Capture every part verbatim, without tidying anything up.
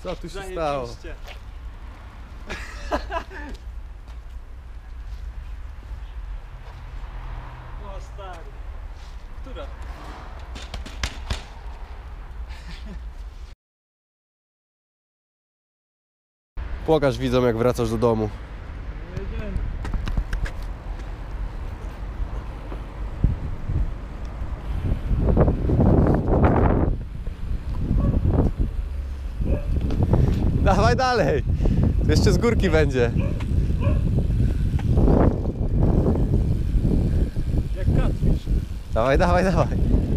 Co tu się stało? O stary. Która? Pokaż widzom, jak wracasz do domu. Jedziemy. Dawaj dalej! To jeszcze z górki będzie. Jak catfish. Dawaj, dawaj, dawaj.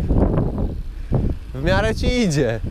W miarę ci idzie.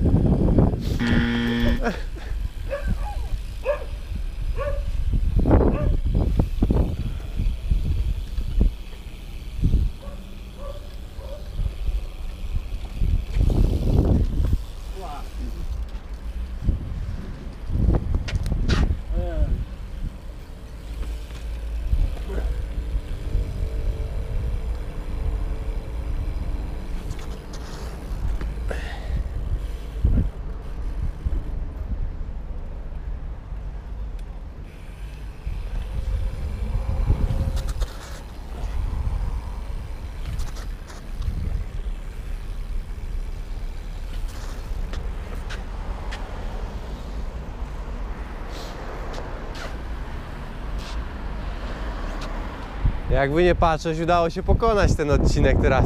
Jakby nie patrzeć, udało się pokonać ten odcinek teraz.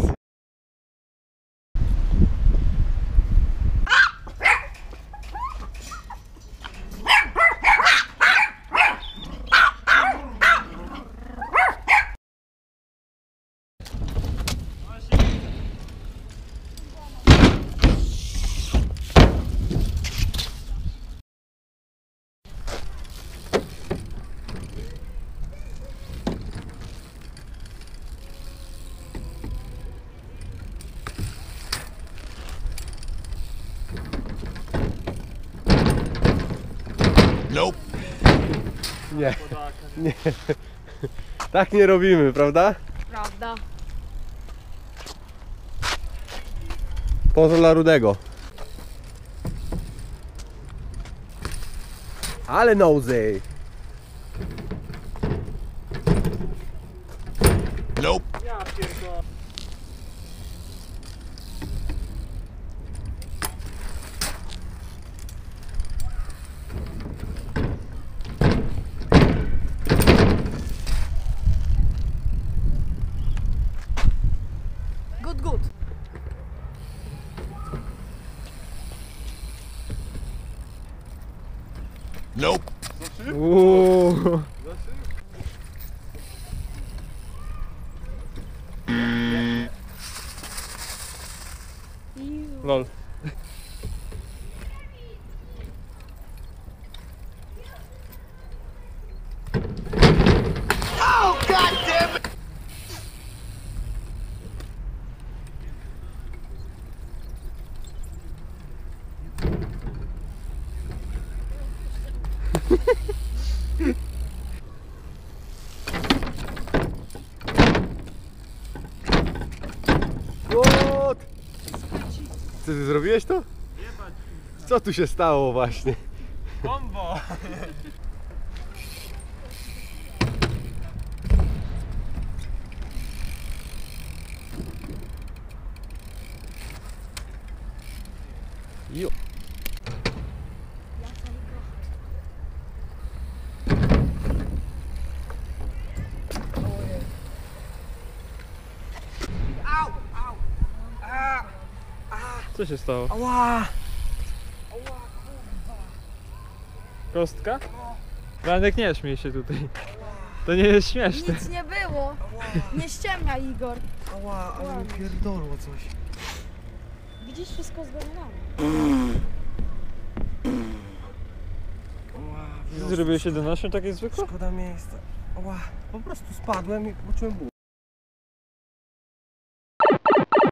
Nope. Nie, nie. Tak nie robimy, prawda? Prawda. Pozdro dla Rudego. Ale nosy. Nope. Ja pierdolę. Good, good. Nope. Uuu. Lol. Oh, God damn it! What? Co ty zrobiłeś to? Co tu się stało właśnie? Bombo! Jo. Co się stało? Ała! Kostka? Franek, nie śmiej się tutaj. To nie jest śmieszne. Nic nie było. Nie ściemnia, Igor. Ała, ale mi pierdolło coś. Widzisz wszystko z godzinami. Ała, Ty zrobiłeś jedenaście takie zwykłe? szkoda miejsca. Ała, po prostu spadłem i poczułem ból.